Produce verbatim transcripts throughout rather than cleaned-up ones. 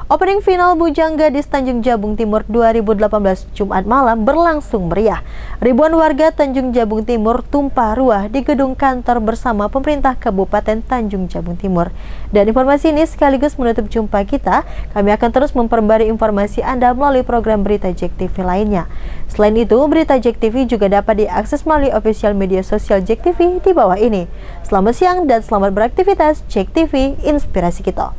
Opening final Bujang Gadis Tanjung Jabung Timur dua ribu delapan belas Jumat malam berlangsung meriah. Ribuan warga Tanjung Jabung Timur tumpah ruah di gedung kantor bersama pemerintah Kabupaten Tanjung Jabung Timur. Dan informasi ini sekaligus menutup jumpa kita. Kami akan terus memperbarui informasi Anda melalui program Berita Jek T V lainnya. Selain itu, Berita Jek T V juga dapat diakses melalui official media sosial Jek T V di bawah ini. Selamat siang dan selamat beraktivitas. Jek T V, inspirasi kita.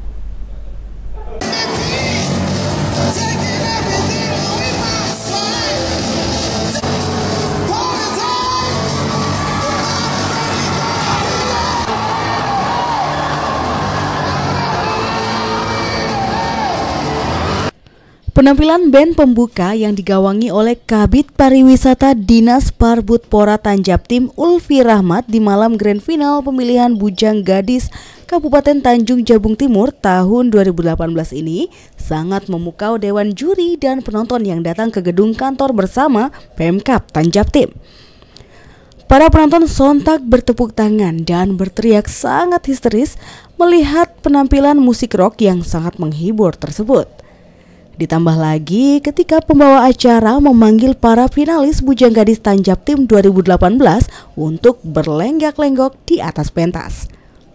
Penampilan band pembuka yang digawangi oleh Kabid Pariwisata Dinas Parbudpora Tanjabtim Ulfi Rahmat di malam grand final pemilihan Bujang Gadis Kabupaten Tanjung Jabung Timur tahun dua ribu delapan belas ini sangat memukau dewan juri dan penonton yang datang ke gedung kantor bersama Pemkab Tanjabtim. Para penonton sontak bertepuk tangan dan berteriak sangat histeris melihat penampilan musik rock yang sangat menghibur tersebut. Ditambah lagi ketika pembawa acara memanggil para finalis Bujang Gadis Tanjabtim dua ribu delapan belas untuk berlenggak-lenggok di atas pentas.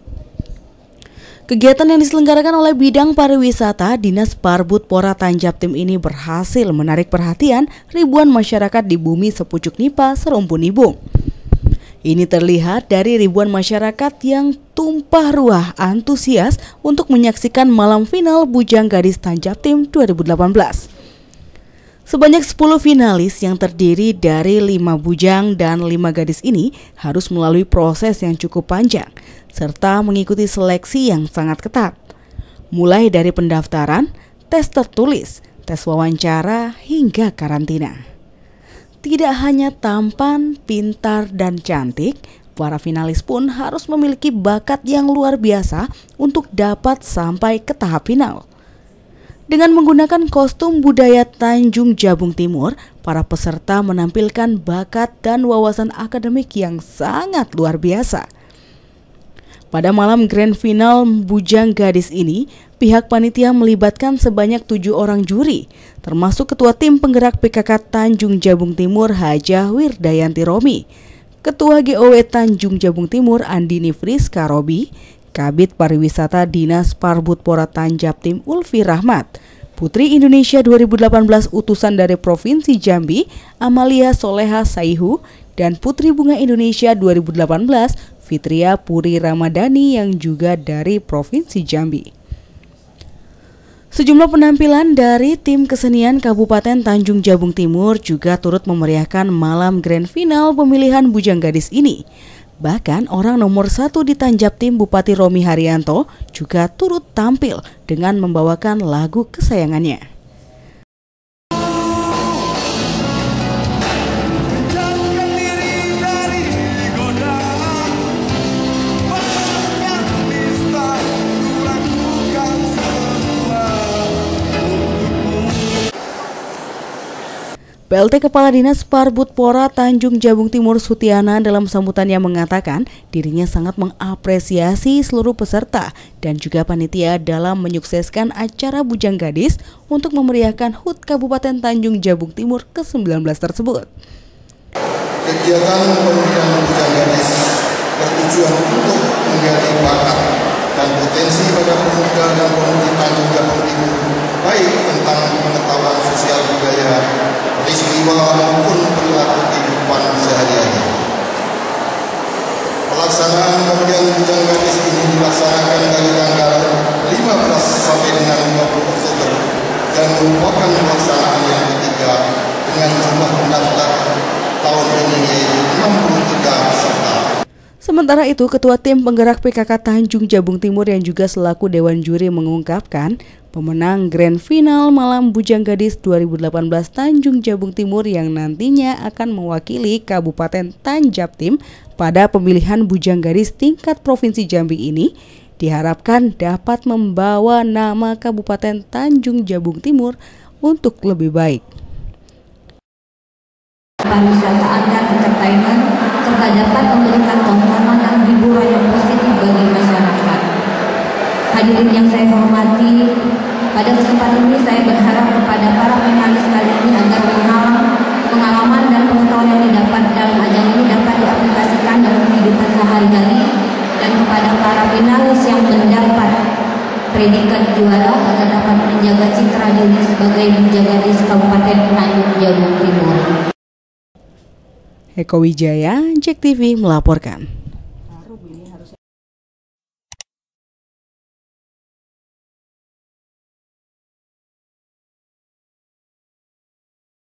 Kegiatan yang diselenggarakan oleh Bidang Pariwisata Dinas Parbudpora Tanjabtim ini berhasil menarik perhatian ribuan masyarakat di bumi sepucuk Nipa Serumpun Nibung. Ini terlihat dari ribuan masyarakat yang tumpah ruah antusias untuk menyaksikan malam final Bujang Gadis Tanjabtim dua ribu delapan belas. Sebanyak sepuluh finalis yang terdiri dari lima bujang dan lima gadis ini harus melalui proses yang cukup panjang serta mengikuti seleksi yang sangat ketat. Mulai dari pendaftaran, tes tertulis, tes wawancara hingga karantina. Tidak hanya tampan, pintar, dan cantik, para finalis pun harus memiliki bakat yang luar biasa untuk dapat sampai ke tahap final. Dengan menggunakan kostum budaya Tanjung Jabung Timur, para peserta menampilkan bakat dan wawasan akademik yang sangat luar biasa. Pada malam grand final Bujang Gadis ini, pihak panitia melibatkan sebanyak tujuh orang juri, termasuk Ketua Tim Penggerak P K K Tanjung Jabung Timur Hajah Wirdayanti Romi, Ketua G O W Tanjung Jabung Timur Andini Friska Robi, Kabid Pariwisata Dinas Parbudpora Tanjabtim Ulfi Rahmat, Putri Indonesia dua ribu delapan belas utusan dari Provinsi Jambi Amalia Soleha Saihu, dan Putri Bunga Indonesia dua ribu delapan belas Fitria Puri Ramadhani yang juga dari Provinsi Jambi. Sejumlah penampilan dari tim kesenian Kabupaten Tanjung Jabung Timur juga turut memeriahkan malam grand final pemilihan Bujang Gadis ini. Bahkan orang nomor satu di Tanjabtim Bupati Romi Haryanto juga turut tampil dengan membawakan lagu kesayangannya. P L T Kepala Dinas Parbudpora Tanjung Jabung Timur Sutiana dalam sambutannya mengatakan dirinya sangat mengapresiasi seluruh peserta dan juga panitia dalam menyukseskan acara Bujang Gadis untuk memeriahkan H U T Kabupaten Tanjung Jabung Timur ke sembilan belas tersebut. Kegiatan pemilihan Bujang Gadis bertujuan untuk menggali bakat dan potensi pada pemuda dan pemudi Tanjung Jabung Timur, baik tentang pengetahuan sosial budaya, peristiwa maupun perilaku kehidupan sehari-hari. Pelaksanaan pemilihan Bujang Gadis ini dilaksanakan dari tanggal lima belas sampai dengan dua puluh Oktober dan merupakan pelaksanaan yang ketiga dengan jumlah pendaftar tahun ini yaitu enam puluh tiga peserta. Sementara itu, Ketua Tim Penggerak P K K Tanjung Jabung Timur yang juga selaku Dewan Juri mengungkapkan pemenang grand final malam Bujang Gadis dua ribu delapan belas Tanjung Jabung Timur yang nantinya akan mewakili Kabupaten Tanjabtim pada pemilihan Bujang Gadis tingkat Provinsi Jambi ini diharapkan dapat membawa nama Kabupaten Tanjung Jabung Timur untuk lebih baik. Pariwisata Anda entertainment serta dapat memberikan tontonan dan hiburan yang positif bagi masyarakat. Hadirin yang saya hormati, Pada kesempatan ini saya berharap kepada para finalis kali ini agar pengalaman dan pengetahuan yang didapat dalam ajang ini dapat diaplikasikan dalam kehidupan sehari-hari, dan kepada para finalis yang mendapat predikat juara agar dapat menjaga citra diri sebagai Mujagadis Kabupaten Tanjung Jabung Timur. Eko Wijaya, Jack T V melaporkan.